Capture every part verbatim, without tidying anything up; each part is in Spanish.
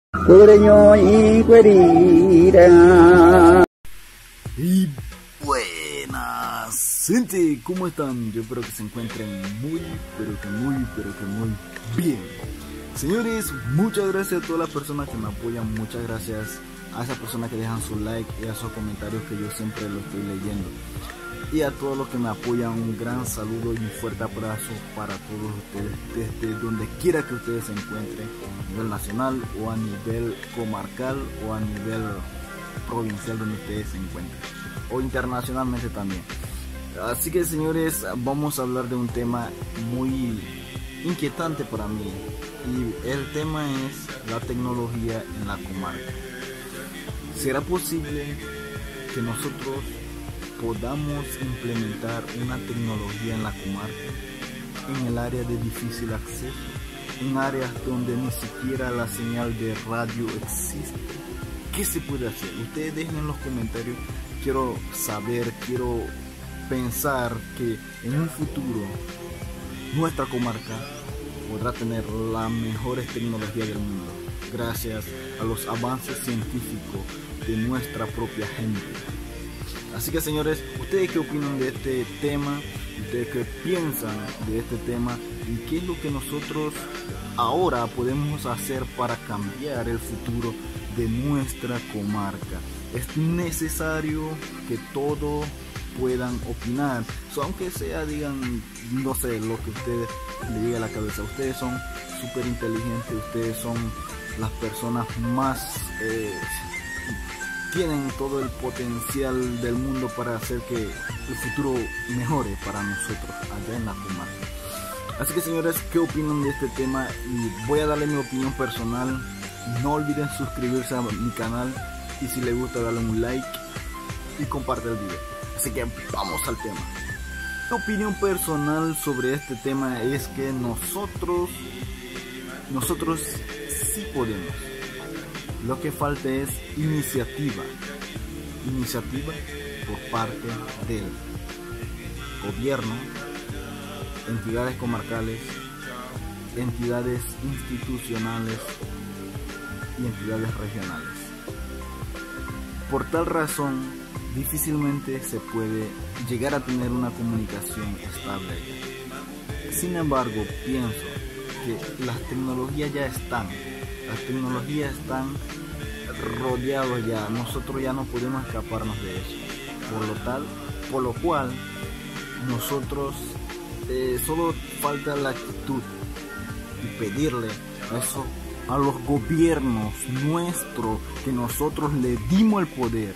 Cuereño y cuerira. Y buenas, gente, ¿cómo están? Yo espero que se encuentren muy, pero que muy, pero que muy bien. Señores, muchas gracias a todas las personas que me apoyan, muchas gracias a esas personas que dejan su like y a esos comentarios que yo siempre los estoy leyendo. Y a todos los que me apoyan, un gran saludo y un fuerte abrazo para todos ustedes, desde donde quiera que ustedes se encuentren, a nivel nacional o a nivel comarcal o a nivel provincial donde ustedes se encuentren, o internacionalmente también. Así que, señores, vamos a hablar de un tema muy inquietante para mí, y el tema es la tecnología en la comarca. ¿Será posible que nosotros podamos implementar una tecnología en la comarca, en el área de difícil acceso, en áreas donde ni siquiera la señal de radio existe? ¿Qué se puede hacer? Ustedes dejen en los comentarios. Quiero saber, quiero pensar que en un futuro nuestra comarca podrá tener las mejores tecnologías del mundo, gracias a los avances científicos de nuestra propia gente. Así que, señores, ¿ustedes qué opinan de este tema? ¿Ustedes qué piensan de este tema? ¿Y qué es lo que nosotros ahora podemos hacer para cambiar el futuro de nuestra comarca? Es necesario que todos puedan opinar, so, aunque sea, digan, no sé, lo que a ustedes les llegue a la cabeza. Ustedes son súper inteligentes, ustedes son las personas más... Eh, tienen todo el potencial del mundo para hacer que el futuro mejore para nosotros allá en la comarca. Así que, señores, ¿qué opinan de este tema? Y voy a darle mi opinión personal. No olviden suscribirse a mi canal, y si les gusta, darle un like y comparte el video. Así que vamos al tema. Mi opinión personal sobre este tema es que nosotros nosotros sí podemos. Lo que falta es iniciativa, iniciativa por parte del gobierno, entidades comarcales, entidades institucionales y entidades regionales. Por tal razón, difícilmente se puede llegar a tener una comunicación estable. Sin embargo, pienso que las tecnologías ya están. Las tecnologías están rodeadas ya, nosotros ya no podemos escaparnos de eso. Por lo tal, por lo cual, nosotros eh, solo falta la actitud y pedirle eso a los gobiernos nuestros, que nosotros le dimos el poder,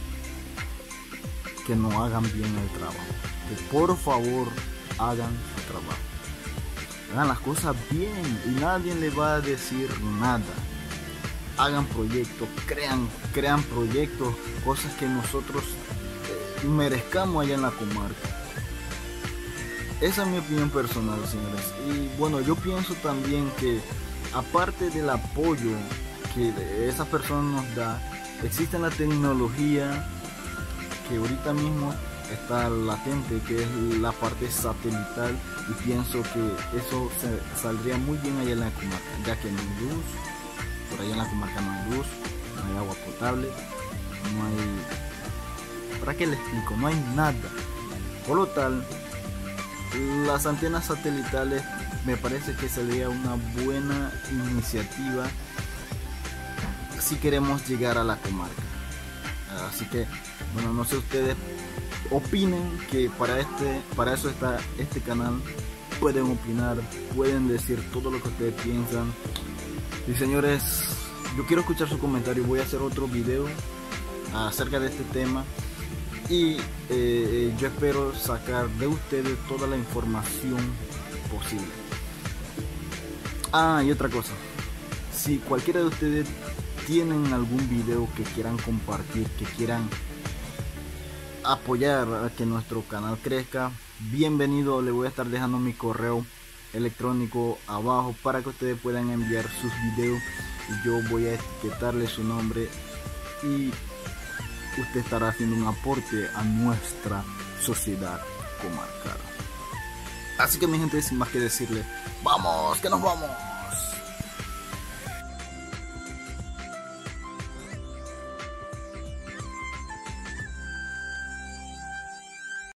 que nos hagan bien el trabajo, que por favor hagan su trabajo. Hagan las cosas bien y nadie le va a decir nada. Hagan proyectos, crean, crean proyectos, cosas que nosotros eh, merezcamos allá en la comarca. Esa es mi opinión personal, señores. Y bueno, yo pienso también que aparte del apoyo que esa persona nos da, existe la tecnología que ahorita mismo está latente, que es la parte satelital, y pienso que eso se, saldría muy bien allá en la comarca, ya que no hay luz, por allá en la comarca no hay luz, no hay agua potable, no hay... ¿Para qué le explico? No hay nada. Por lo tal, las antenas satelitales me parece que sería una buena iniciativa si queremos llegar a la comarca. Así que, bueno, no sé, ustedes opinen que para este para eso está este canal. Pueden opinar, pueden decir todo lo que ustedes piensan. Y, señores, yo quiero escuchar sus comentarios. Voy a hacer otro video acerca de este tema, y eh, yo espero sacar de ustedes toda la información posible. Ah, y otra cosa, si cualquiera de ustedes tienen algún video que quieran compartir, que quieran apoyar a que nuestro canal crezca, bienvenido. Le voy a estar dejando mi correo electrónico abajo para que ustedes puedan enviar sus videos, y yo voy a etiquetarle su nombre, y usted estará haciendo un aporte a nuestra sociedad comarcal. Así que, mi gente, sin más que decirle, ¡vamos, que nos vamos!